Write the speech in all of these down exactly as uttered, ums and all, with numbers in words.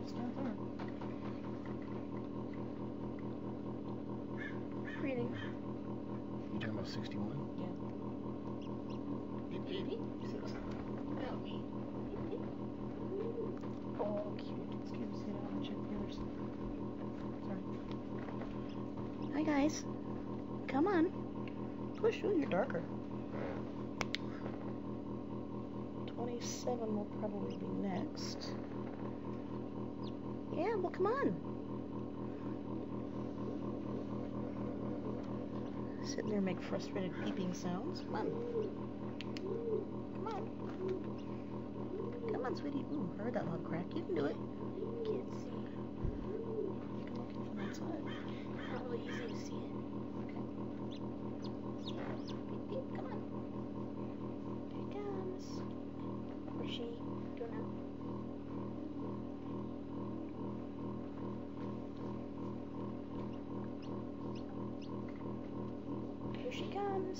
It's not there. Reading. You talking about sixty-one? Yeah. Beep, beep, beep. Oh, beep, beep. Oh, cute. Excuse me, sit down and check the others. Sorry. Hi, guys. Come on. Push. Ooh, you're darker. twenty-seven will probably be next. Yeah, well, come on. Sitting there and make frustrated beeping sounds. Come on. Come on. Come on, sweetie. Ooh, heard that loud crack. You can do it. Can't see. You can look in from outside. Not really easy to see it. Okay. Beep, beep. Come on. There it comes. Where's she? Don't know. Here she comes.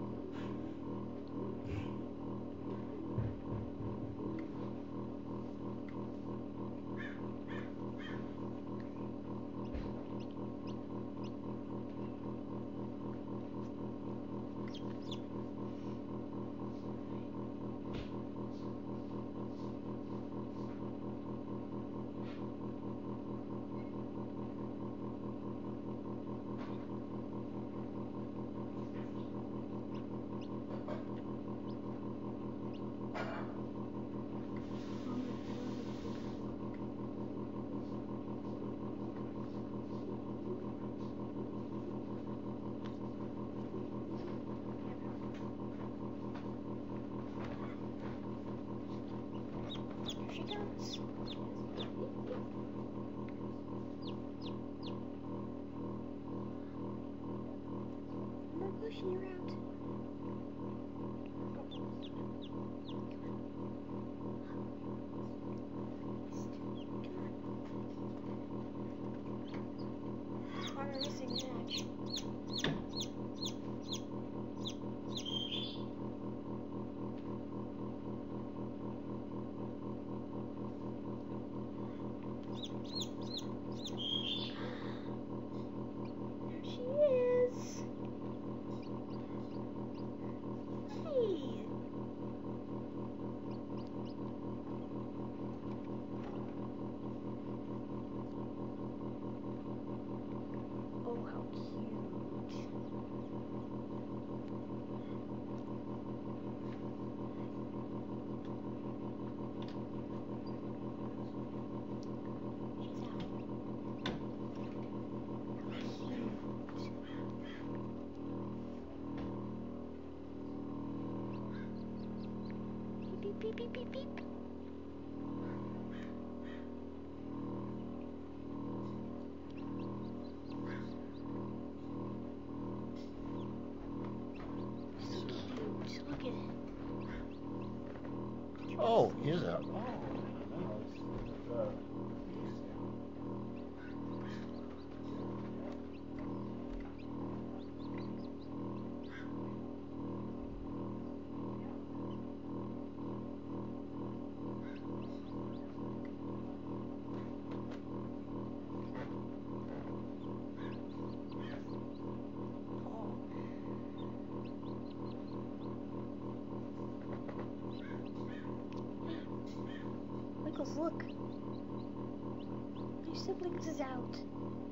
Here she comes. We're pushing you out. Come on. On a missing match. There she is. Hey. Oh, how cute. She's out. Beep, beep, beep, beep, beep. So cute. Look at it. Oh, he is out. Oh, no, it's, it's, uh, Michaels, look. Your siblings is out.